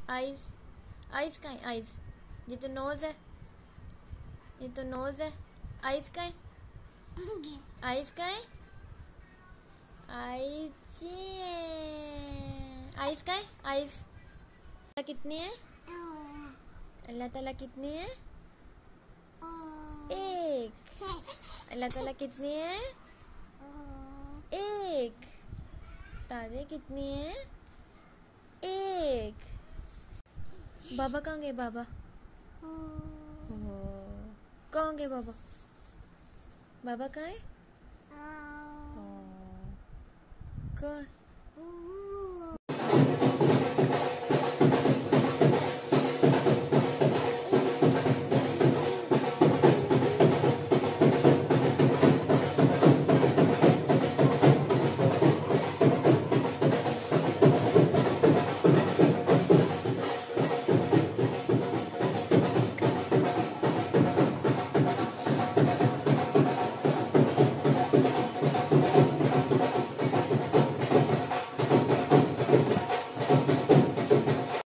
Eyes, eyes कहाँ है? Eyes, ये तो नोज है, ये तो नोज है। आइज कहाँ है? आइज कहाँ है? आइज, आइज कहाँ है? आइज कितनी है? अल्लाह ताला कितनी है? एक। अल्लाह ताला कितनी है? एक। तारे कितनी है? एक। बाबा कहाँ गए? बाबा कहाँ गए? बाबा, बाबा कहाँ है? कहाँ?